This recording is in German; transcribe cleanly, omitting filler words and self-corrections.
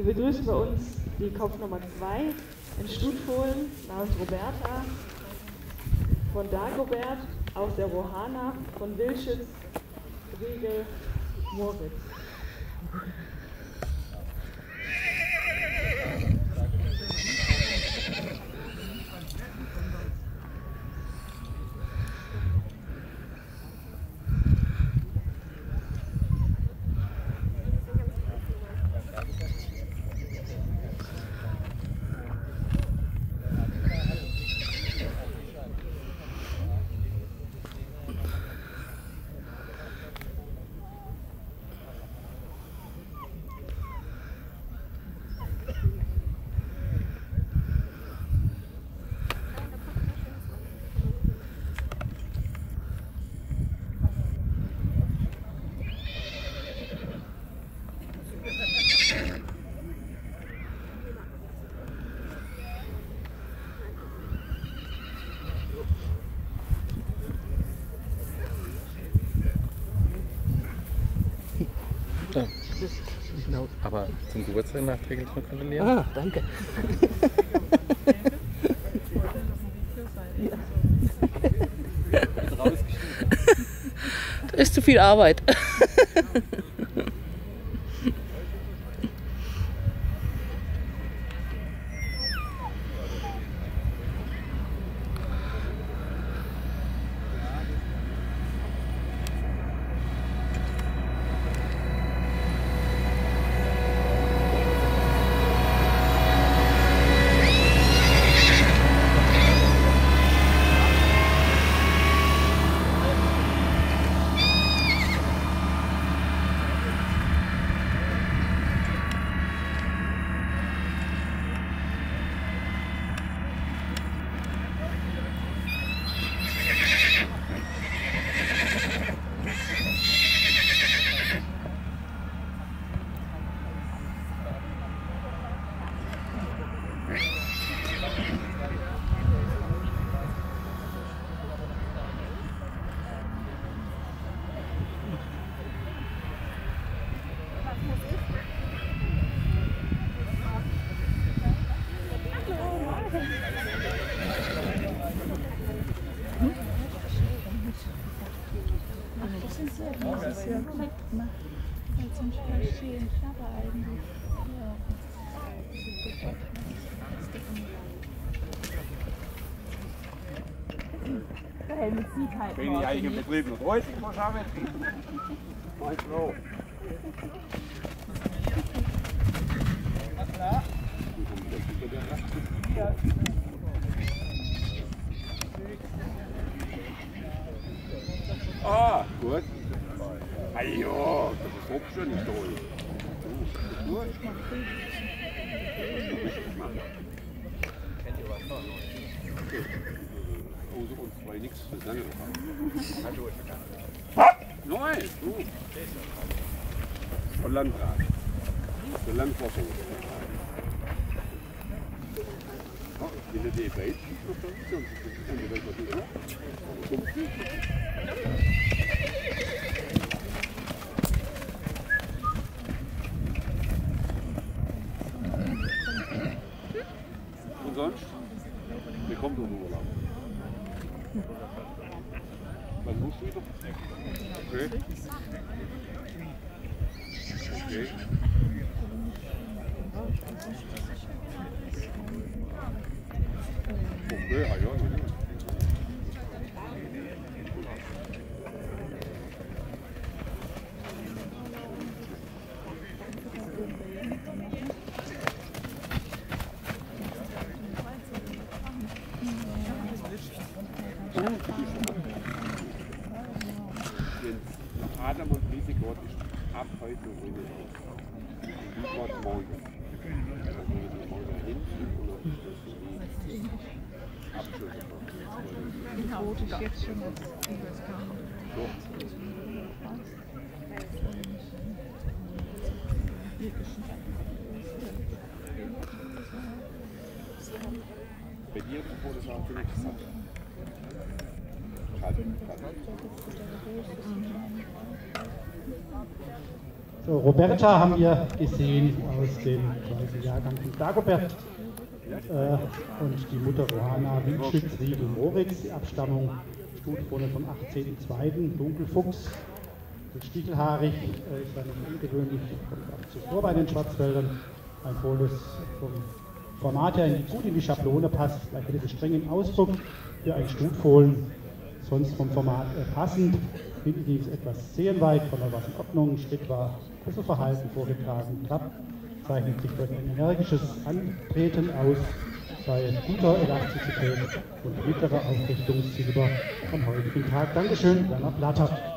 Wir begrüßen bei uns die Kopfnummer 2 in Stutfohlen namens Roberta, von Dagobert aus der Rohana, von Wilschitz, Riegel, Moritz. Ja. Aber zum Geburtstag nachträglich noch gratulieren? Ah, danke. Das ist zu viel Arbeit. Bin ich eigentlich im Betrieb noch 30, was haben wir? Mein Frau. Ah, gut. Ah ja, das ist auch schon nicht toll. Gut. Außer uns zwei nichts, das lange noch haben. Nein, du. Von Landrat. Von Landforschung. Wenn der DFB ist, noch da ist, und die Welt was nicht noch. Und sonst? Wer kommt doch nur Urlaub? Was musst du wieder? Okay. Okay. Okay, ah ja, natürlich. Adam und Riesegott ist ab heute noch in den Gott morgen. Also morgen hin und Abschluss. Das Rot ist jetzt schon das Bei dir ist das Foto auch ziemlich interessant. Kalt. So, Roberta haben wir gesehen aus dem zweiten Jahrgang von Dagobert und die Mutter Rohana Wildschütz, Riegel, Moritz, die Abstammung Stutkrone vom 18.02. Dunkelfuchs, stichelhaarig, ist dann ungewöhnlich, kommt auch zuvor bei den Schwarzwäldern, ein Fohlen, das vom Format her gut in die Schablone passt, gleich mit diesem strengen Ausdruck für ein Stutfohlen, sonst vom Format passend. Hinten lief es etwas zehenweit, von der was in Ordnung, Schritt war ein bisschen verhalten vorgetragen, Trab zeichnet sich durch ein energisches Antreten aus, bei guter Elastizität und mittlerer Aufrichtungssilber am heutigen Tag. Dankeschön, Werner Blatter.